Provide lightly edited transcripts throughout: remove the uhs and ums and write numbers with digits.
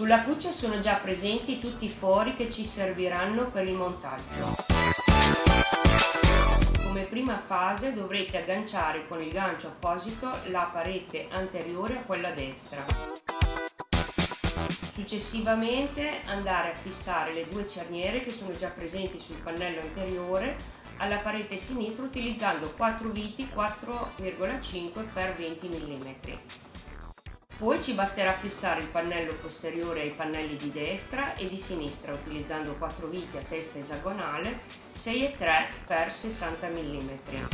Sulla cuccia sono già presenti tutti i fori che ci serviranno per il montaggio. Come prima fase dovrete agganciare con il gancio apposito la parete anteriore a quella destra. Successivamente andare a fissare le due cerniere che sono già presenti sul pannello anteriore alla parete sinistra utilizzando 4 viti 4,5 x 20 mm. Poi ci basterà fissare il pannello posteriore ai pannelli di destra e di sinistra utilizzando 4 viti a testa esagonale 6,3 x 60 mm.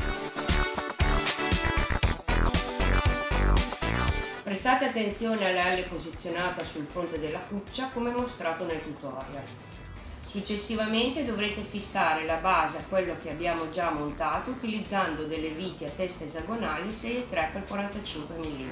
Prestate attenzione alle alle posizionate sul fronte della cuccia come mostrato nel tutorial. Successivamente dovrete fissare la base a quello che abbiamo già montato utilizzando delle viti a testa esagonali 6,3 x 45 mm.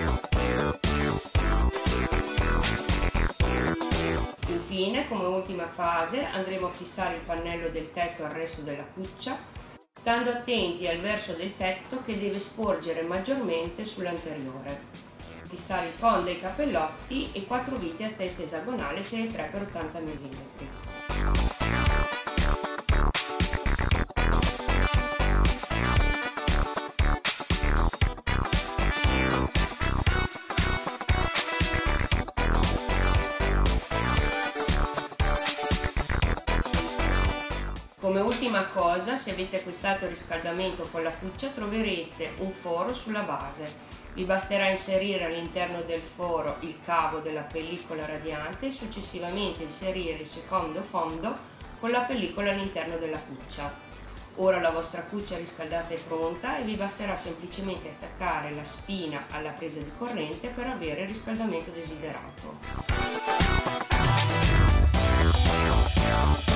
Infine, come ultima fase, andremo a fissare il pannello del tetto al resto della cuccia, stando attenti al verso del tetto che deve sporgere maggiormente sull'anteriore. Fissare il con dei cappellotti e 4 viti a testa esagonale 6,3 x 80 mm. Come ultima cosa, se avete acquistato il riscaldamento con la cuccia troverete un foro sulla base. Vi basterà inserire all'interno del foro il cavo della pellicola radiante e successivamente inserire il secondo fondo con la pellicola all'interno della cuccia. Ora la vostra cuccia riscaldata è pronta e vi basterà semplicemente attaccare la spina alla presa di corrente per avere il riscaldamento desiderato.